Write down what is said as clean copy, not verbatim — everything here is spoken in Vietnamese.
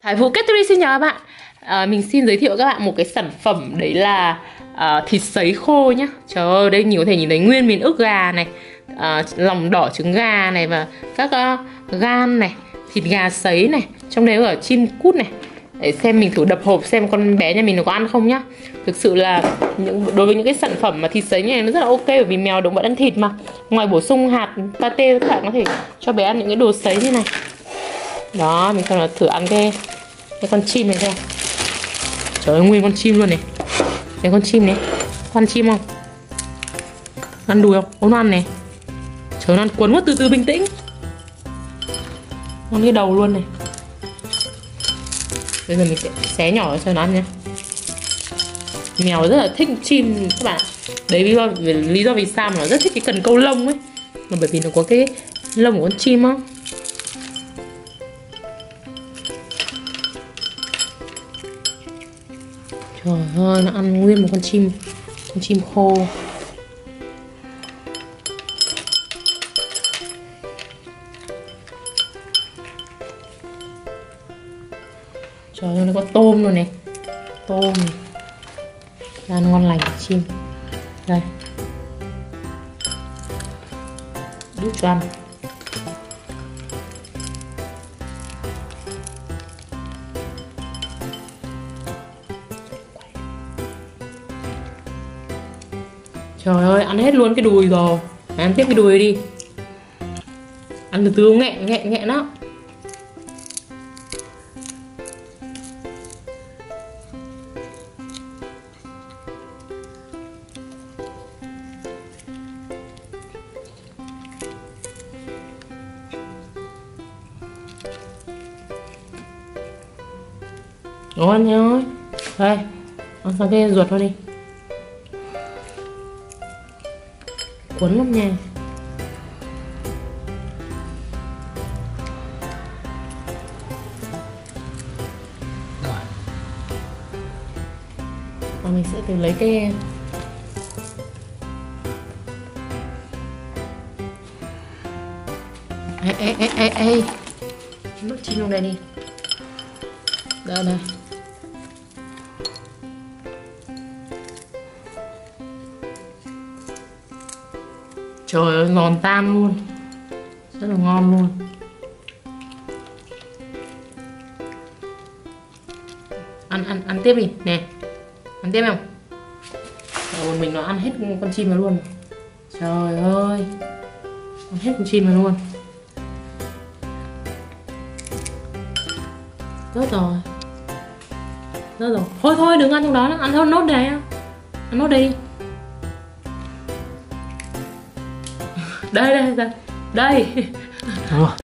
Hải Vũ Kết xin chào các bạn. Mình xin giới thiệu các bạn một cái sản phẩm đấy là thịt sấy khô nhá. Trời ơi, đây có thể nhìn thấy nguyên miếng ức gà này, lòng đỏ trứng gà này và các gan này, thịt gà sấy này, trong đấy có chim cút này. Để xem mình thử đập hộp xem con bé nhà mình nó có ăn không nhá. Thực sự là đối với những cái sản phẩm mà thịt sấy như này nó rất là ok, bởi vì mèo động vật ăn thịt mà. Ngoài bổ sung hạt pate, các bạn có thể cho bé ăn những cái đồ sấy như này. Đó, mình còn thử ăn cái con chim này xem. Trời ơi, nguyên con chim luôn này. Thấy con chim này, con chim không? Ăn đùi không? Ôi, nó ăn này. Trời, nó ăn cuốn quá, từ từ bình tĩnh. Ăn cái đầu luôn này. Bây giờ mình sẽ xé nhỏ cho nó ăn nhé. Mèo rất là thích chim các bạn. Đấy lý do vì sao mà nó rất thích cái cần câu lông ấy. Mà bởi vì nó có cái lông của con chim á. Trời ơi, nó ăn nguyên một con chim khô. Trời ơi, nó có tôm luôn này. Tôm này. Ăn ngon lành chim. Đây. Đút cho ăn. Trời ơi, ăn hết luôn cái đùi rồi. Ăn tiếp cái đùi đi. Ăn từ từ, nghẹn đó. Ngon nhá. Đây, ăn sang cái ruột thôi đi. Cuốn lắm nha. Và mình sẽ thử lấy cái ê nuốt chim trong đây đi. Đây này. Trời ơi, giòn tan luôn. Rất là ngon luôn. Ăn tiếp đi, nè. Ăn tiếp không? Rồi mình nó ăn hết con chim này luôn. Trời ơi. Ăn hết con chim này luôn. Rớt rồi. Thôi đừng ăn trong đó, ăn thôi nốt này. Ăn nốt đi. Đây.